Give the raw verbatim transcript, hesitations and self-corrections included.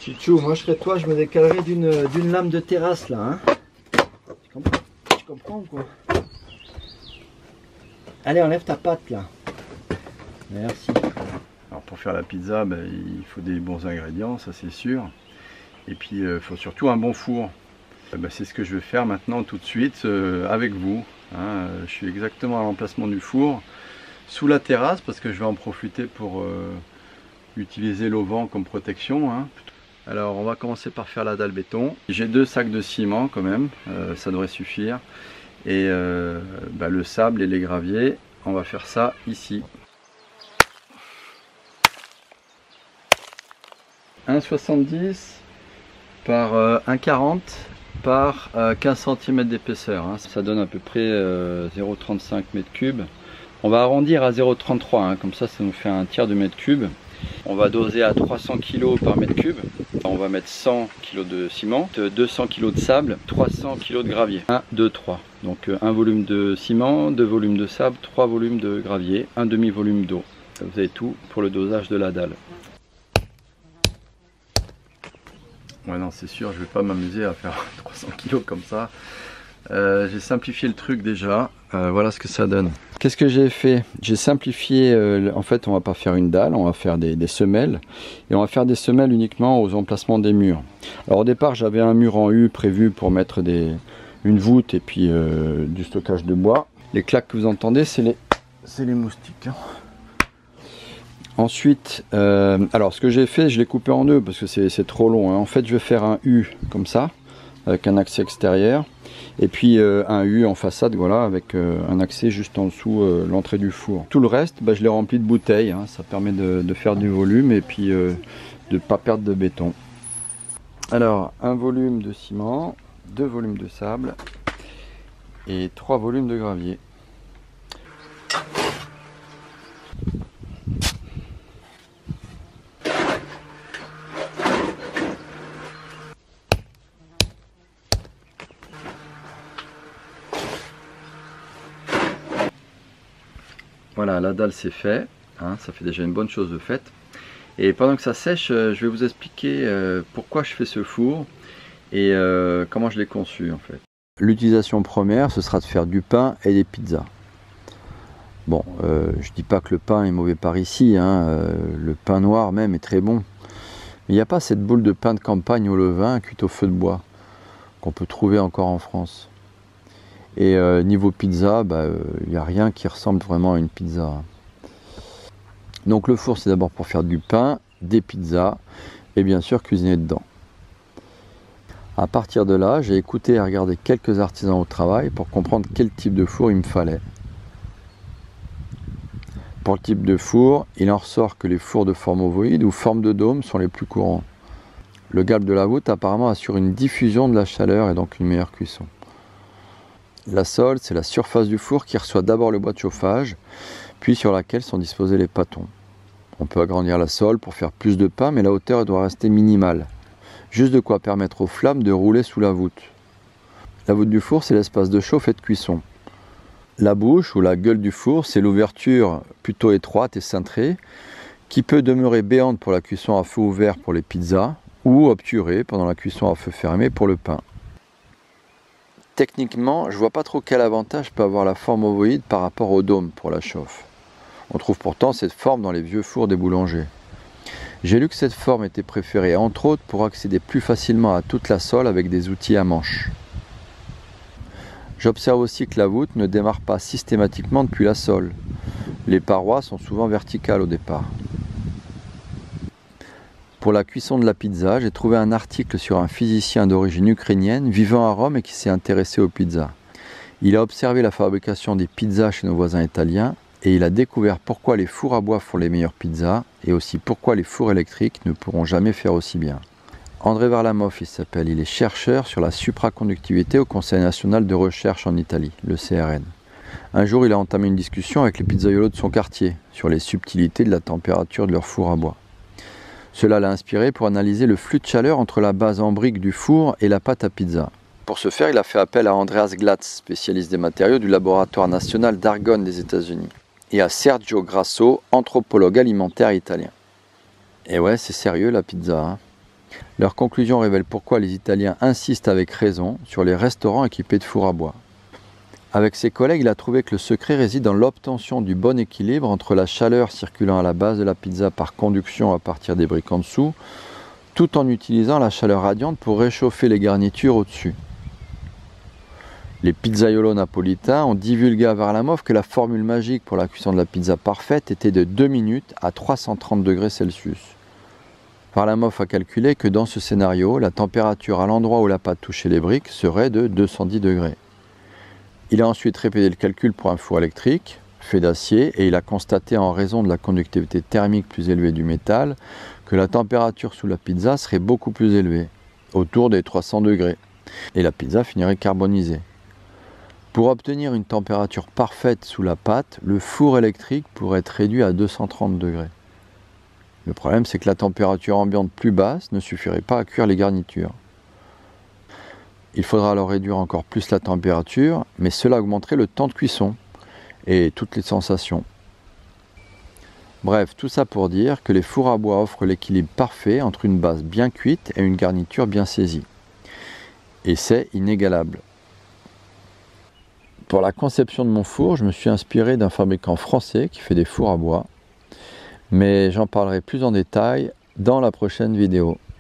Chichou, moi je serais toi, je me décalerais d'une d'une lame de terrasse là. Hein. Tu comprends, tu comprends ou quoi? Allez, enlève ta patte là. Merci. Alors pour faire la pizza, ben, il faut des bons ingrédients, ça c'est sûr. Et puis il euh, faut surtout un bon four. Ben, c'est ce que je vais faire maintenant tout de suite euh, avec vous. Hein. Je suis exactement à l'emplacement du four, sous la terrasse, parce que je vais en profiter pour euh, utiliser l'auvent comme protection. Hein. Alors on va commencer par faire la dalle béton. J'ai deux sacs de ciment quand même, euh, ça devrait suffire. Et euh, ben, le sable et les graviers, on va faire ça ici. un virgule soixante-dix par euh, un virgule quarante par euh, quinze centimètres d'épaisseur. Hein. Ça donne à peu près euh, zéro virgule trente-cinq mètres cubes. On va arrondir à zéro virgule trente-trois, hein. Comme ça, ça nous fait un tiers de mètre cube. On va doser à trois cents kilos par mètre cube. On va mettre cent kilos de ciment, deux cents kilos de sable, trois cents kilos de gravier. un, deux, trois. Donc un volume de ciment, deux volumes de sable, trois volumes de gravier, un demi-volume d'eau. Vous avez tout pour le dosage de la dalle. Ouais, non, c'est sûr, je vais pas m'amuser à faire trois cents kilos comme ça. Euh, j'ai simplifié le truc déjà. Euh, voilà ce que ça donne. Qu'est-ce que j'ai fait? J'ai simplifié. Euh, en fait, on va pas faire une dalle, on va faire des, des semelles. Et on va faire des semelles uniquement aux emplacements des murs. Alors au départ, j'avais un mur en U prévu pour mettre des, une voûte et puis euh, du stockage de bois. Les claques que vous entendez, c'est les, c'est les moustiques. Hein. Ensuite, euh, alors ce que j'ai fait, je l'ai coupé en deux parce que c'est trop long. Hein. En fait, je vais faire un U comme ça, avec un accès extérieur. Et puis euh, un U en façade, voilà, avec euh, un accès juste en dessous euh, l'entrée du four. Tout le reste, bah, je l'ai rempli de bouteilles. Hein. Ça permet de, de faire du volume et puis euh, de ne pas perdre de béton. Alors, un volume de ciment, deux volumes de sable et trois volumes de gravier. Voilà, la dalle c'est fait, hein, ça fait déjà une bonne chose de faite. Et pendant que ça sèche, je vais vous expliquer euh, pourquoi je fais ce four et euh, comment je l'ai conçu en fait. L'utilisation première, ce sera de faire du pain et des pizzas. Bon, euh, je dis pas que le pain est mauvais par ici, hein, euh, le pain noir même est très bon. Mais il n'y a pas cette boule de pain de campagne au levain cuite au feu de bois qu'on peut trouver encore en France. Et euh, niveau pizza, il bah, n'y euh, a rien qui ressemble vraiment à une pizza. Donc le four, c'est d'abord pour faire du pain, des pizzas et bien sûr cuisiner dedans. À partir de là, j'ai écouté et regardé quelques artisans au travail pour comprendre quel type de four il me fallait. Pour le type de four, il en ressort que les fours de forme ovoïde ou forme de dôme sont les plus courants. Le galbe de la voûte apparemment assure une diffusion de la chaleur et donc une meilleure cuisson. La sole, c'est la surface du four qui reçoit d'abord le bois de chauffage, puis sur laquelle sont disposés les pâtons. On peut agrandir la sole pour faire plus de pain, mais la hauteur doit rester minimale. Juste de quoi permettre aux flammes de rouler sous la voûte. La voûte du four, c'est l'espace de chauffe et de cuisson. La bouche ou la gueule du four, c'est l'ouverture plutôt étroite et cintrée, qui peut demeurer béante pour la cuisson à feu ouvert pour les pizzas, ou obturée pendant la cuisson à feu fermé pour le pain. Techniquement, je vois pas trop quel avantage peut avoir la forme ovoïde par rapport au dôme pour la chauffe. On trouve pourtant cette forme dans les vieux fours des boulangers. J'ai lu que cette forme était préférée entre autres pour accéder plus facilement à toute la sole avec des outils à manche. J'observe aussi que la voûte ne démarre pas systématiquement depuis la sole. Les parois sont souvent verticales au départ. Pour la cuisson de la pizza, j'ai trouvé un article sur un physicien d'origine ukrainienne vivant à Rome et qui s'est intéressé aux pizzas. Il a observé la fabrication des pizzas chez nos voisins italiens et il a découvert pourquoi les fours à bois font les meilleures pizzas et aussi pourquoi les fours électriques ne pourront jamais faire aussi bien. André Varlamov, il s'appelle, il est chercheur sur la supraconductivité au Conseil national de recherche en Italie, le C R N. Un jour, il a entamé une discussion avec les pizzaiolos de son quartier sur les subtilités de la température de leur four à bois. Cela l'a inspiré pour analyser le flux de chaleur entre la base en brique du four et la pâte à pizza. Pour ce faire, il a fait appel à Andreas Glatz, spécialiste des matériaux du laboratoire national d'Argonne des États-Unis, et à Sergio Grasso, anthropologue alimentaire italien. Et ouais, c'est sérieux la pizza. Hein. Leur conclusion révèle pourquoi les Italiens insistent avec raison sur les restaurants équipés de fours à bois. Avec ses collègues, il a trouvé que le secret réside dans l'obtention du bon équilibre entre la chaleur circulant à la base de la pizza par conduction à partir des briques en dessous, tout en utilisant la chaleur radiante pour réchauffer les garnitures au-dessus. Les pizzaiolos napolitains ont divulgué à Varlamov que la formule magique pour la cuisson de la pizza parfaite était de deux minutes à trois cent trente degrés Celsius. Varlamov a calculé que dans ce scénario, la température à l'endroit où la pâte touchait les briques serait de deux cent dix degrés. Il a ensuite répété le calcul pour un four électrique, fait d'acier, et il a constaté en raison de la conductivité thermique plus élevée du métal que la température sous la pizza serait beaucoup plus élevée, autour des trois cents degrés, et la pizza finirait carbonisée. Pour obtenir une température parfaite sous la pâte, le four électrique pourrait être réduit à deux cent trente degrés. Le problème, c'est que la température ambiante plus basse ne suffirait pas à cuire les garnitures. Il faudra alors réduire encore plus la température, mais cela augmenterait le temps de cuisson et toutes les sensations. Bref, tout ça pour dire que les fours à bois offrent l'équilibre parfait entre une base bien cuite et une garniture bien saisie. Et c'est inégalable. Pour la conception de mon four, je me suis inspiré d'un fabricant français qui fait des fours à bois. Mais j'en parlerai plus en détail dans la prochaine vidéo.